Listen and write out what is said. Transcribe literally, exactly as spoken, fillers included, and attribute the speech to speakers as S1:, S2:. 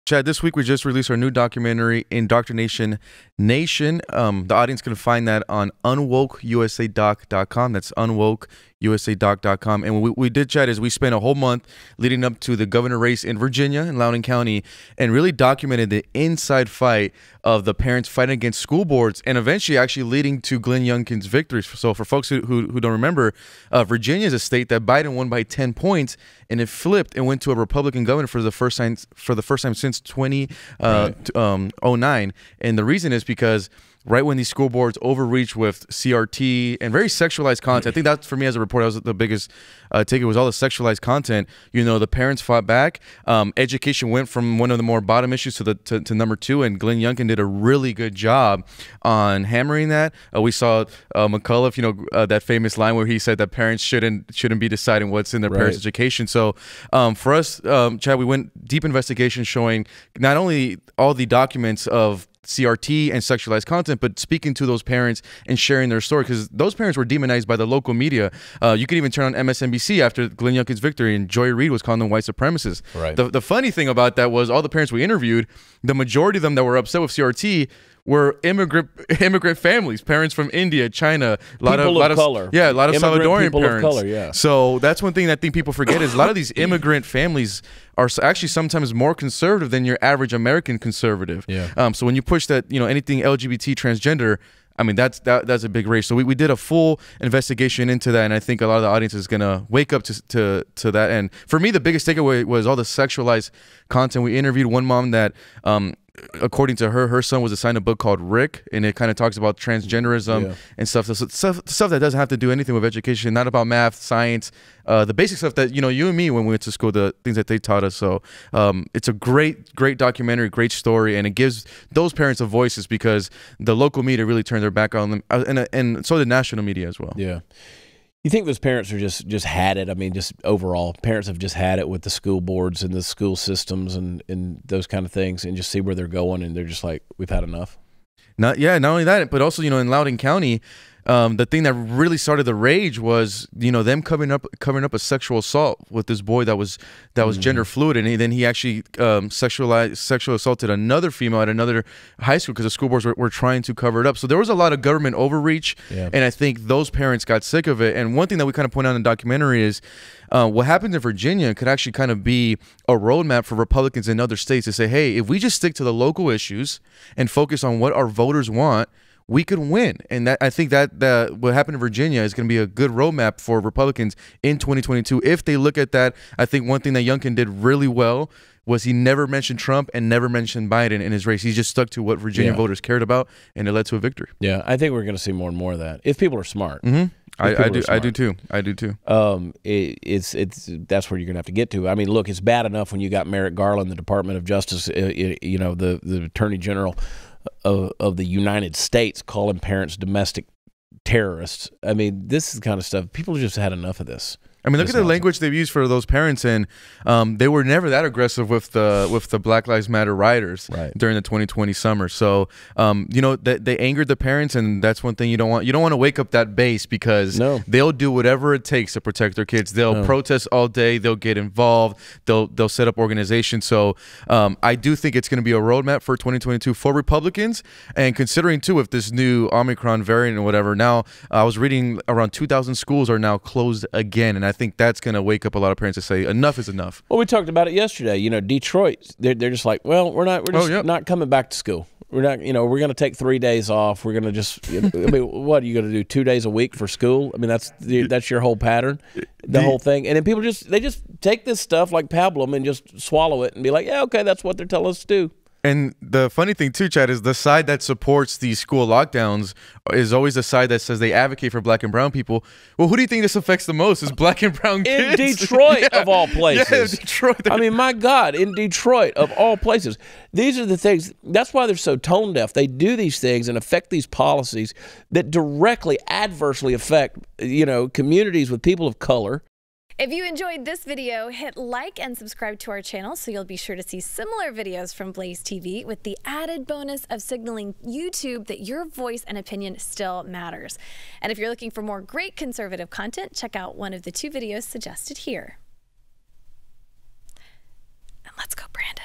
S1: Chad, this week we just released our new documentary, Indoctrination Nation. Um, the audience can find that on unwoke u s a doc dot com. That's unwoke u s a doc dot com. And what we, we did, Chad, is we spent a whole month leading up to the governor race in Virginia, in Loudoun County, and really documented the inside fight of the parents fighting against school boards and eventually actually leading to Glenn Youngkin's victories. So for folks who, who, who don't remember, uh, Virginia is a state that Biden won by ten points, and it flipped and went to a Republican governor for the first time, for the first time since twenty oh nine. And the reason is because right when these school boards overreach with C R T and very sexualized content, I think that for me as a reporter, that was the biggest uh, takeaway, was all the sexualized content. You know, the parents fought back. Um, education went from one of the more bottom issues to the to, to number two, and Glenn Youngkin did a really good job on hammering that. Uh, we saw uh, McCullough, you know, uh, that famous line where he said that parents shouldn't shouldn't be deciding what's in their right. parents' education. So um, for us, um, Chad, we went deep investigation showing not only all the documents of C R T and sexualized content, but speaking to those parents and sharing their story, because those parents were demonized by the local media. Uh, you could even turn on M S N B C after Glenn Youngkin's victory, and Joy Reid was calling them white supremacists. Right. The, the funny thing about that was all the parents we interviewed, the majority of them that were upset with C R T were immigrant immigrant families, parents from India, China, a lot
S2: people
S1: of, lot
S2: of
S1: of
S2: color,
S1: yeah, a lot of
S2: immigrant
S1: Salvadorian
S2: people
S1: parents.
S2: Of color, yeah.
S1: So that's one thing that I think people forget is a lot of these immigrant families are actually sometimes more conservative than your average American conservative. Yeah. Um. So when you push that, you know, anything L G B T, transgender, I mean, that's that, that's a big race. So we, we did a full investigation into that, and I think a lot of the audience is going to wake up to, to to that. And for me, the biggest takeaway was all the sexualized content. We interviewed one mom that, um, according to her, her son was assigned a book called Rick, and it kind of talks about transgenderism yeah. and stuff. So, so stuff. Stuff that doesn't have to do anything with education, not about math, science, uh, the basic stuff that, you know, you and me, when we went to school, the things that they taught us. So um, it's a great, great documentary, great story, and it gives those parents a voices, because the local media really turned their back on them, and, and so did national media as well.
S2: Yeah. You think those parents are just just had it? I mean, just overall, parents have just had it with the school boards and the school systems and, and those kind of things, and just see where they're going, and they're just like, we've had enough.
S1: Not yeah, not only that, but also, you know, in Loudoun County, um, the thing that really started the rage was, you know, them covering up covering up a sexual assault with this boy that was that was mm-hmm. gender fluid, and he, then he actually um, sexualized sexually assaulted another female at another high school, because the school boards were, were trying to cover it up. So there was a lot of government overreach, yeah. and I think those parents got sick of it. And one thing that we kind of point out in the documentary is uh, what happened in Virginia could actually kind of be a roadmap for Republicans in other states to say, hey, if we just stick to the local issues and focus on what our voters want, we could win. And that, I think that that what happened in Virginia is going to be a good roadmap for Republicans in twenty twenty-two if they look at that. I think one thing that Youngkin did really well was he never mentioned Trump and never mentioned Biden in his race. He just stuck to what Virginia yeah. voters cared about, and it led to a victory.
S2: Yeah, I think we're going to see more and more of that if people are smart.
S1: Mm-hmm. I, I do. I do too. I do too.
S2: Um, it, it's it's that's where you're gonna have to get to. I mean, look, it's bad enough when you got Merrick Garland, the Department of Justice, uh, you know, the the Attorney General of of the United States, calling parents domestic terrorists. I mean, this is the kind of stuff people just had enough of this.
S1: I mean, look at the language they've used for those parents, and um, they were never that aggressive with the with the Black Lives Matter rioters right. during the twenty twenty summer. So, um, you know, they, they angered the parents, and that's one thing you don't want. You don't want to wake up that base, because
S2: no.
S1: they'll do whatever it takes to protect their kids. They'll no. protest all day. They'll get involved. They'll they'll set up organizations. So, um, I do think it's going to be a roadmap for twenty twenty-two for Republicans. And considering too, if this new Omicron variant or whatever, now uh, I was reading around two thousand schools are now closed again, and I I think that's going to wake up a lot of parents to say enough is enough.
S2: Well, we talked about it yesterday. You know, Detroit, they're, they're just like, well, we're not, we're just oh, yep. not coming back to school. We're not, you know, we're going to take three days off. We're going to just, I mean, what are you going to do? Two days a week for school? I mean, that's that's your whole pattern, the, the whole thing. And then people just, they just take this stuff like pablum and just swallow it and be like, yeah, okay, that's what they're telling us to do.
S1: And the funny thing too, Chad, is the side that supports these school lockdowns is always the side that says they advocate for black and brown people. Well, who do you think this affects the most? Is black and brown kids?
S2: In Detroit, yeah. of all places.
S1: Yeah, Detroit.
S2: I mean, my God, in Detroit, of all places. These are the things, that's why they're so tone deaf. They do these things and affect these policies that directly, adversely affect, you know, communities with people of color.
S3: If you enjoyed this video, hit like and subscribe to our channel so you'll be sure to see similar videos from Blaze T V, with the added bonus of signaling YouTube that your voice and opinion still matters. And if you're looking for more great conservative content, check out one of the two videos suggested here. And let's go, Brandon.